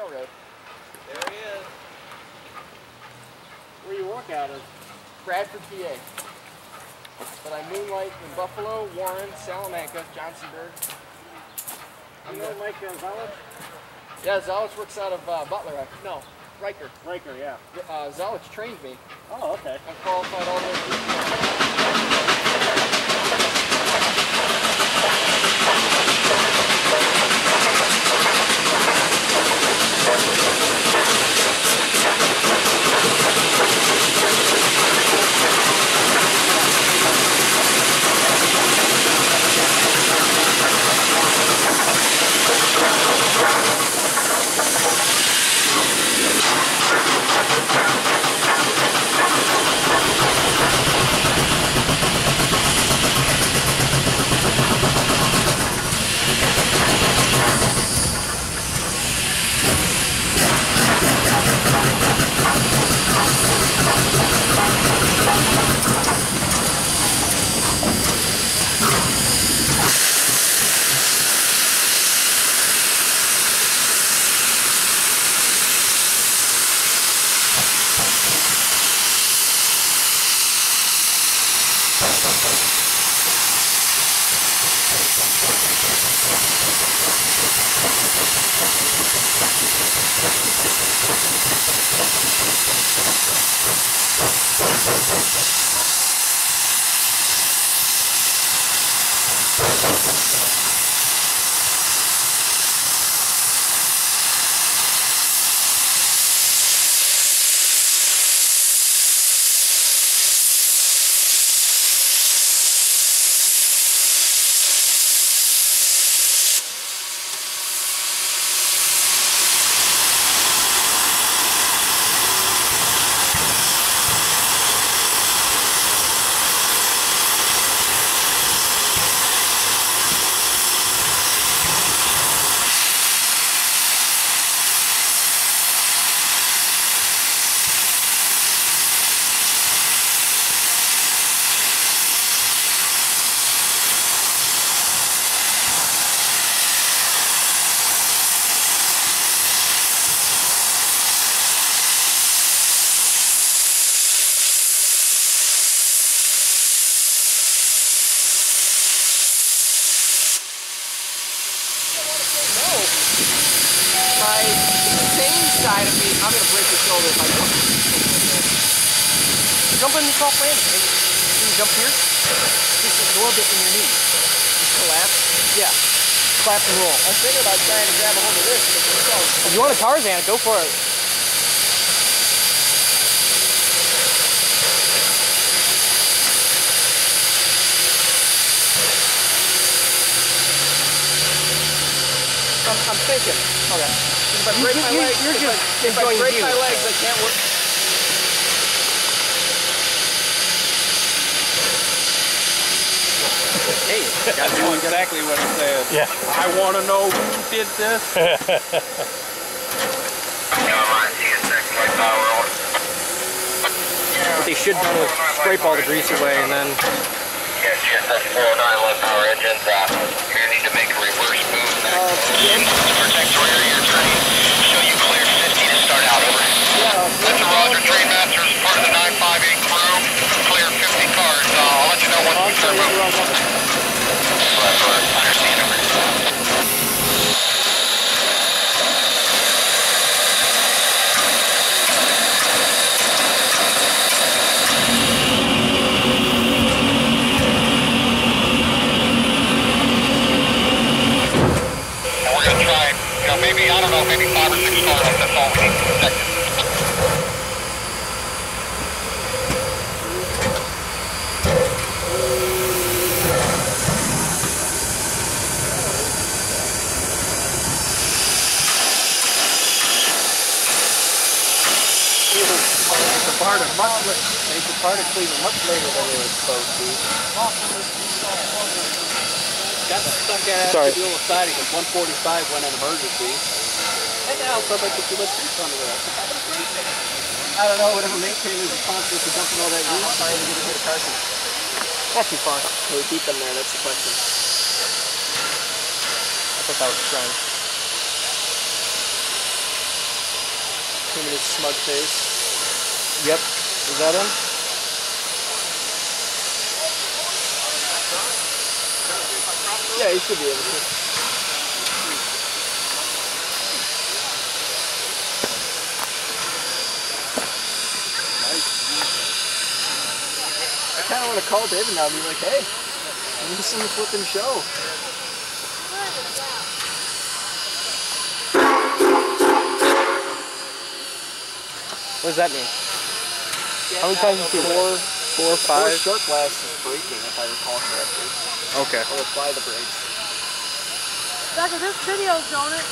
railroad. There he is. Where you work out of? Bradford, PA. But I moonlight in Buffalo, Warren, Salamanca, Johnsonburg. You know Mike Zelich? Yeah, Zelich works out of Butler. No, Riker. Riker, yeah. Zelich trained me. Oh, okay. I qualified all the way through. Side of me, I'm gonna break your shoulder if I jump. Jump in the soft landing. Can you jump here? Just absorb it in your knee. Just collapse. Yeah. Collapse and roll. I was thinking about trying to grab a hold of this. If you want a Tarzan, go for it. I'm thinking. Okay. If I break my legs, if I break my legs, I can't work. Hey, that's exactly what it says. Yeah. I want to know who did this. What they should do is scrape all the grease away and then... Yes, that's 409 low power engines. You're going to need to make a reverse move back. Protect your rear of your train. Show you clear 50 to start out, over. That's a Roger Train Master as part of the 958 crew. Clear 50 cars. I'll let you know when you turn move. Understand, over. Maybe, I don't know, maybe 5 or 6 cars, that's all we need to protect it. They departed Cleveland much later than they were supposed to. Got stuck at Ashtabula siding because 145 went in emergency. Hey, now, somebody put too much grease on the rail. I don't know, whatever maintainers are responsible for dumping all that grease. How far are they going to hit a Carson? Not too far. We keep them there, that's the question. I thought that was a trend. his smug face. Yep. Is that him? Yeah, he should be able to. I kind of want to call David now and be like, hey, I'm missing the flipping show. What does that mean? How many times you see Four, 4 or 5? short glass is braking, if I recall correctly. Okay. I'll apply the brakes. Becca, this video's on it.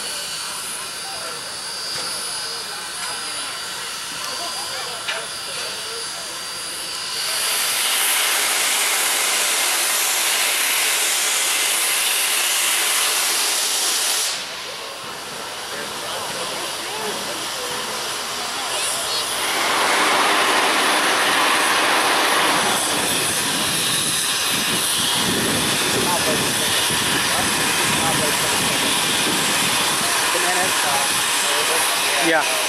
Yeah.